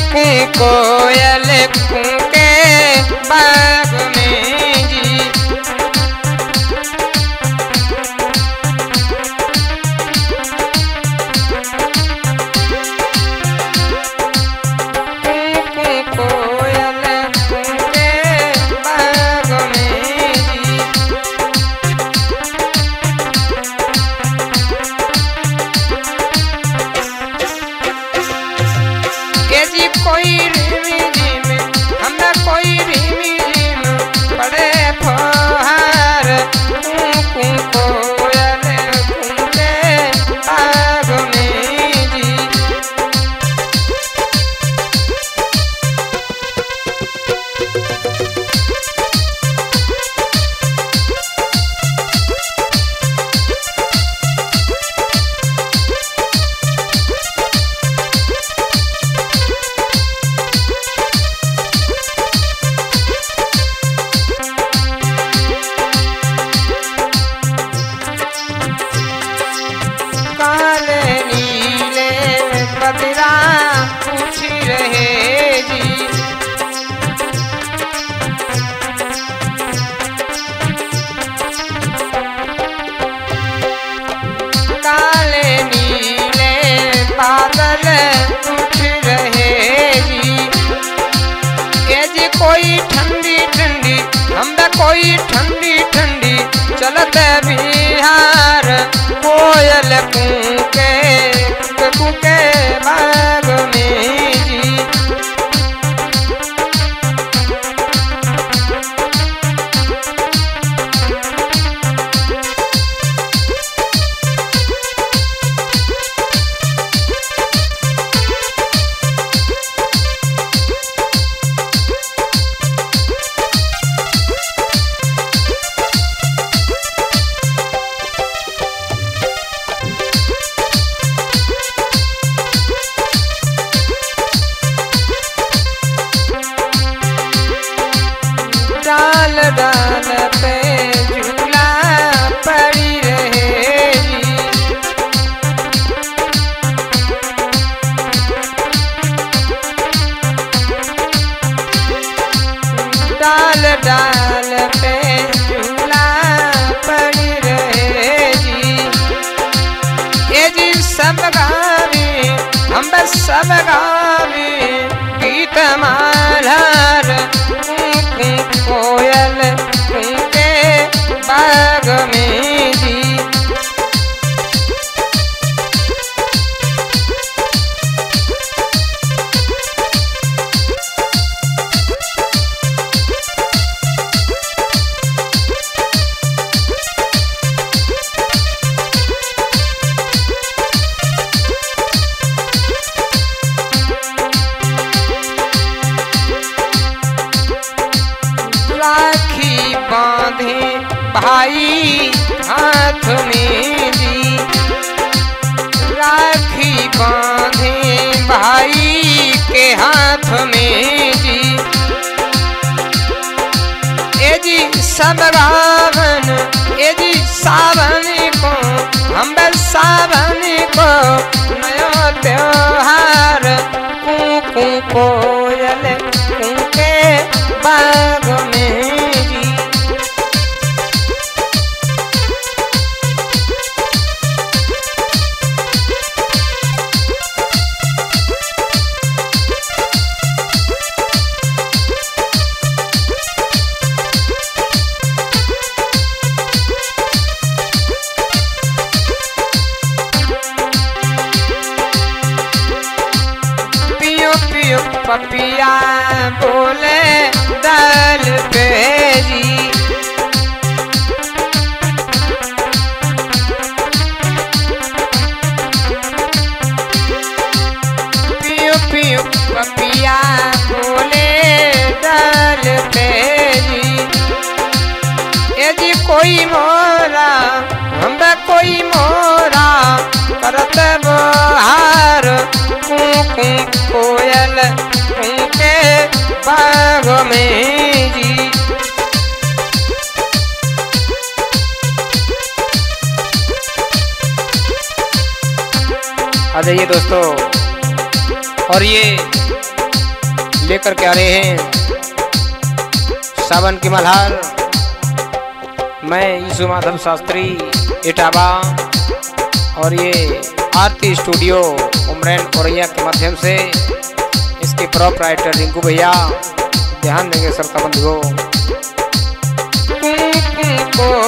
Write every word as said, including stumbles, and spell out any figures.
कू कोयल कूके बाग में जी। कू कोयल कूके बाग में जी। के जी कोई रिमी जिम हमरा कोई रिमी जिम पड़े फहार कू कू कोयल कूके बाग में जी। काले नीले बदरा पूछ रहे जी। काले नीले बादल उठ रहे जी। ये जी कोई ठंडी ठंडी हमरा कोई ठंडी ठंडी चलत बिहार कोयल कूके कूके बाग में जी। डाल डाल पे झूला पड़ी रहे जी। डाल डाल पे झूला पड़ी रहे जी। ये जी सब गावी हम सब गावी गीत मालार कोयल कूके बाग में जी। राखी बांधे भाई हाथ में जी। राखी बांधे भाई के हाथ में जी। ए जी सब रावण ए जी सावन को हम सावन को नया त्योहार कू कू कोयल कूके बाग में जी। पियो पियो पपिया बोले दल पे जी। पियो पियो पपिया बोले दल पे जी। ये जी कोई मोरा हमरा कोई मोरा करत बहार कू कू कोयल कूके बाग में जी। आ जाइए दोस्तों, और ये लेकर के आ रहे हैं सावन की मल्हार। मैं यीशु माधव शास्त्री इटावा और ये आरती स्टूडियो उमरैन औरैया के माध्यम से इसके प्रोपराइटर रिंकू भैया। ध्यान देंगे श्रोता बंधुओं।